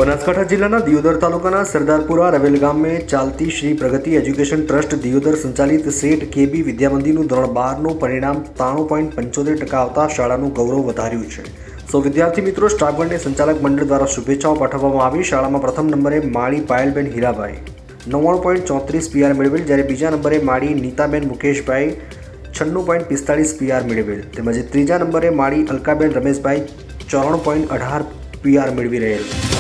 બનાસકાંઠા જિલ્લાના દિયોદર તાલુકાના સરદારપુરા રવેલ ગામ में ચાલતી શ્રી પ્રગતિ એજ્યુકેશન ટ્રસ્ટ દિયોદર સંચાલિત સેઠ કેબી વિદ્યામંદિરનું ધોરણ 12નું પરિણામ 93.75% આવતા શાળાનું ગૌરવ વધાર્યું છે। सौ विद्यार्थी मित्रों स्टाफगणને संचालक मंडल द्वारा शुभेच्छाओं पाठवવામાં આવી। શાળામાં પ્રથમ નંબરે માળી પાયલબેન હીરાભાઈ 99.34 PR મેળવેલ, જ્યારે બીજા નંબરે માળી નીતાબેન મુકેશભાઈ 96.45 PR મેળવેલ, તેમજ ત્રીજા નંબરે માળી અલકાબેન રમેશભાઈ 94.18 PR મેળવી રહેલ।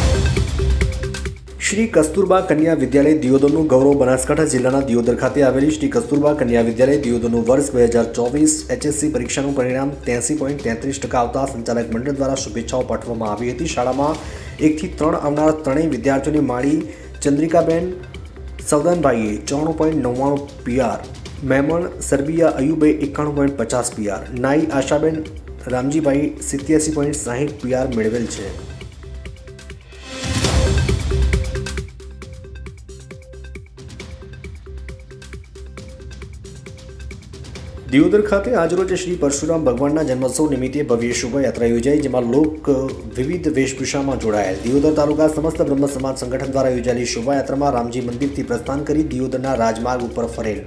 श्री कस्तूरबा कन्या विद्यालय दियोदरનું गौरव बनासकांठा जिल्लाના दियोदर खाते आवेली श्री कस्तूरबा कन्या विद्यालय दियोदरનું वर्ष 2024 HSC परीक्षाનું परिणाम 83.33% આવતા સંચાલક મંડળ દ્વારા શુભેચ્છાઓ પાઠવવામાં આવી હતી। શાળામાં 1 થી 3 આવનાર ત્રણેય વિદ્યાર્થીઓની માળી ચંદ્રિકાબેન સવદાનભાઈએ 94.99 PR, મેમણ સરબિયા અયુબે 91.50 PR, નાઈ આશાબેન રામજીભાઈ 87.60 PR મેળવેલ છે। दियोदर खाते આજરોજ શ્રી પરશુરામ ભગવાનના જન્મોત્સવ નિમિત્તે ભવ્ય શોભાયાત્રા યોજાઈ, જેમાં લોક વિવિધ વેશભૂષામાં જોડાયેલ। દિયોદર તાલુકા સમસ્ત બ્રહ્મ સમાજ સંગઠન દ્વારા યોજાયેલી શોભાયાત્રામાં રામજી મંદિરથી પ્રસ્થાન કરી દિયોદરના રાજમાર્ગ ઉપર ફરેલ।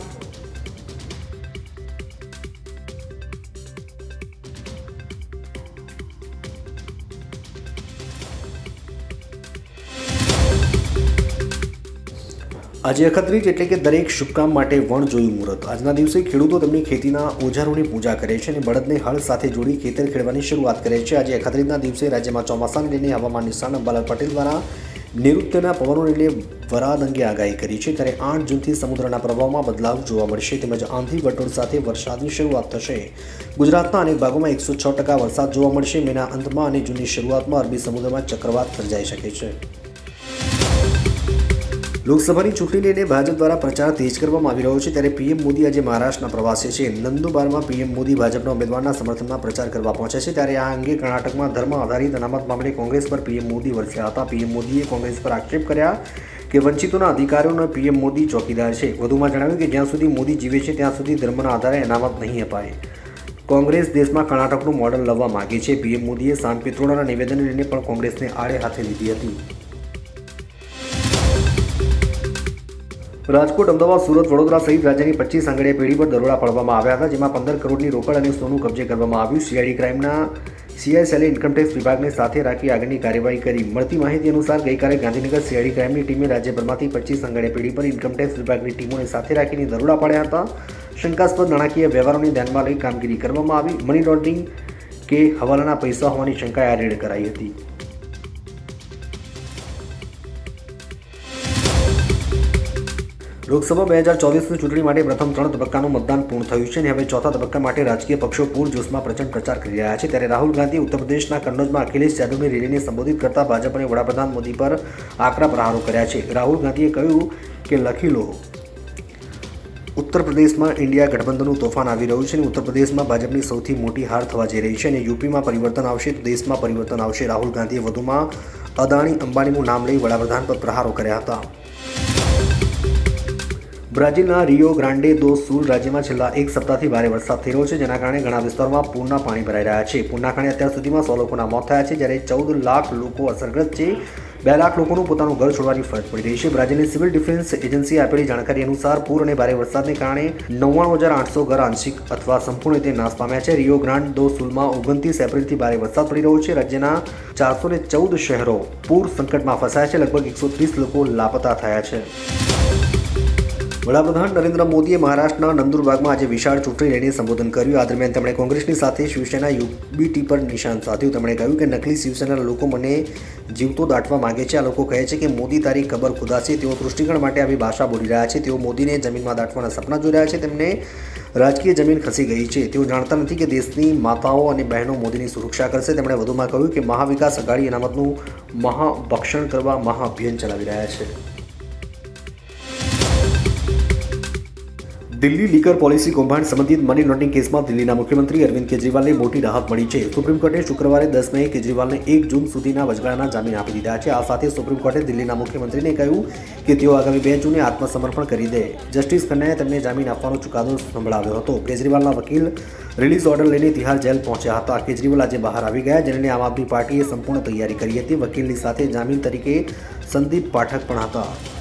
આજે અખત્રીજ એટલે કે દરેક શુભ કામ માટે વણ જોયું મુહૂર્ત। આજના દિવસે ખેડૂતો તેમની ખેતીના ઓજારોની પૂજા કરે છે અને બળદને હળ સાથે જોડી ખેતર ખેડવાની શરૂઆત કરે છે। આજે અખત્રીજના દિવસે રાજ્યમાં ચોમાસાને લઈને હવામાન નિષ્ણાત અંબાલાલ પટેલ દ્વારા નૈઋત્યના પવનોને લઈને વરાદ અંગે આગાહી કરી છે, ત્યારે 8 જૂનથી સમુદ્રના પ્રવાહમાં બદલાવ જોવા મળશે, તેમજ આંધી વટોળ સાથે વરસાદની શરૂઆત થશે। ગુજરાતના અનેક ભાગોમાં 106% વરસાદ જોવા મળશે। મેના અંતમાં અને જૂનની શરૂઆતમાં અરબી સમુદ્રમાં ચક્રવાત સર્જાઈ શકે છે। લોકસભાની ચૂંટણી લઈને ભાજપ દ્વારા પ્રચાર તેજ કરવામાં આવી રહ્યો છે, ત્યારે પીએમ મોદી આજે મહારાષ્ટ્રના પ્રવાસે છે। નંદુબારમાં પીએમ મોદી ભાજપના ઉમેદવારના સમર્થનમાં પ્રચાર કરવા પહોંચ્યા છે, ત્યારે આ અંગે કર્ણાટકમાં ધર્મ આધારિત અનામત મામલે કોંગ્રેસ પર પીએમ મોદી વરસ્યા હતા। પીએમ મોદીએ કોંગ્રેસ પર આક્ષેપ કર્યા કે વંચિતોના અધિકારોનો પીએમ મોદી ચોકીદાર છે। વધુમાં જણાવ્યું કે જ્યાં સુધી મોદી જીવે છે ત્યાં સુધી ધર્મના આધારે અનામત નહીં અપાય। કોંગ્રેસ દેશમાં કર્ણાટકનું મોડલ લાવવા માંગે છે। પીએમ મોદીએ સામ પિત્રોડાના નિવેદનને લઈને પણ કોંગ્રેસને આડે હાથે લીધી હતી। રાજકોટ, અમદાવાદ, સુરત, વડોદરા સહિત રાજ્યની 25 આંગણીય પેઢી પર દરોડા પાડવામાં આવ્યા હતા, જેમાં 15 કરોડની રોકડ અને સોનું કબજે કરવામાં આવ્યું। સીઆઈડી ક્રાઇમના CI સેલે ઇન્કમટેક્સ વિભાગને સાથે રાખી આગળની કાર્યવાહી કરી। મળતી માહિતી અનુસાર ગઈકાલે ગાંધીનગર સીઆઈડી ક્રાઇમની ટીમે રાજ્યભરમાંથી 25 આંગણીય પેઢી પર ઇન્કમટેક્સ વિભાગની ટીમોને સાથે રાખીને દરોડા પાડ્યા હતા। શંકાસ્પદ નાણાકીય વ્યવહારોને ધ્યાનમાં લઈ કામગીરી કરવામાં આવી। મની લોન્ડરિંગ કે હવાલાના પૈસા હોવાની શંકાએ આ રેડ કરાઈ હતી। લોકસભા 2024ની ચૂંટણી માટે પ્રથમ 3 તબક્કાનું મતદાન પૂર્ણ થયું છે અને હવે ચોથા તબક્કા માટે રાજકીય પક્ષો પૂરજોશમાં પ્રચંડ પ્રચાર કરી રહ્યા છે। ત્યારે રાહુલ ગાંધીએ ઉત્તર પ્રદેશના કન્નૌજમાં અખિલેશ યાદવની રેલીને સંબોધિત કરતા ભાજપ અને વડાપ્રધાન મોદી પર આકરા પ્રહારો કર્યા છે। રાહુલ ગાંધીએ કહ્યું કે લખી લો, ઉત્તર પ્રદેશમાં ઇન્ડિયા ગઠબંધનનું તોફાન આવી રહ્યું છે અને ઉત્તર પ્રદેશમાં ભાજપની સૌથી મોટી હાર થવા જઈ રહી છે અને યુપીમાં પરિવર્તન આવશે તો દેશમાં પરિવર્તન આવશે। રાહુલ ગાંધીએ વધુમાં અદાણી અંબાણીનું નામ લઈ વડાપ્રધાન પર પ્રહારો કર્યા હતા। બ્રાઝિલના રિયો ગ્રાન્ડે દો સુલ રાજ્યમાં છેલ્લા એક સપ્તાહથી ભારે વરસાદ થઈ રહ્યો છે, જેના કારણે ઘણા વિસ્તારોમાં પૂરના પાણી ભરાઈ રહ્યા છે। પૂરના કારણે અત્યાર સુધીમાં 100 લોકોના મોત થયા છે, જ્યારે 14 લાખ લોકો અસરગ્રસ્ત છે। 2 લાખ લોકોનું પોતાનું ઘર છોડવાની ફરજ પડી રહી છે। બ્રાઝિલની સિવિલ ડિફેન્સ એજન્સીએ આપેલી જાણકારી અનુસાર પૂર અને ભારે વરસાદને કારણે 99,800 ઘર આંશિક અથવા સંપૂર્ણ રીતે નાશ પામ્યા છે। રિયો ગ્રાન્ડ દો સુલમાં 29 એપ્રિલથી ભારે વરસાદ પડી રહ્યો છે। રાજ્યના 414 શહેરો પૂર સંકટમાં ફસાયા છે। લગભગ 130 લોકો લાપતા થયા છે। વડાપ્રધાન નરેન્દ્ર મોદીએ મહારાષ્ટ્રના નંદુરબારમાં આજે વિશાળ ચૂંટણી રેલીને સંબોધન કર્યું। આ દરમિયાન તેમણે કોંગ્રેસની સાથે શિવસેના યુબીટી પર નિશાન સાધ્યું। તેમણે કહ્યું કે નકલી શિવસેનાના લોકો મને જીવતો દાટવા માંગે છે। આ લોકો કહે છે કે મોદી તારી ખબર ખુદા છે। તેઓ તૃષ્ટિગણ માટે આવી ભાષા બોલી રહ્યા છે। તેઓ મોદીને જમીનમાં દાટવાના સપના જોઈ રહ્યા છે। તેમને રાજકીય જમીન ખસી ગઈ છે। તેઓ જાણતા નથી કે દેશની માતાઓ અને બહેનો મોદીની સુરક્ષા કરશે। તેમણે વધુમાં કહ્યું કે મહાવિકાસ અઘાડી અનામતનું મહાભક્ષણ કરવા મહાઅભિયાન ચલાવી રહ્યા છે। દિલ્હી લીકર પોલિસી કૌભાંડ સંબંધિત મની લોન્ડરિંગ કેસમાં દિલ્હીના મુખ્યમંત્રી અરવિંદ કેજરીવાલને મોટી રાહત મળી છે। સુપ્રીમ કોર્ટે શુક્રવારે 10 મેએ કેજરીવાલને 1 જૂન સુધીના વચગાળાના જામીન આપી દીધા છે। આ સાથે સુપ્રીમ કોર્ટે દિલ્હીના મુખ્યમંત્રીને કહ્યું કે તેઓ આગામી 2 જૂને આત્મસમર્પણ કરી દે। જસ્ટિસ ખન્નાએ તેમને જામીન આપવાનો ચુકાદો સંભળાવ્યો હતો। કેજરીવાલના વકીલ રિલીઝ ઓર્ડર લઈને તિહાર જેલ પહોંચ્યા હતા। કેજરીવાલ આજે બહાર આવી ગયા, જેને આમ આદમી પાર્ટીએ સંપૂર્ણ તૈયારી કરી હતી। વકીલની સાથે જામીન તરીકે સંદીપ પાઠક પણ હતા।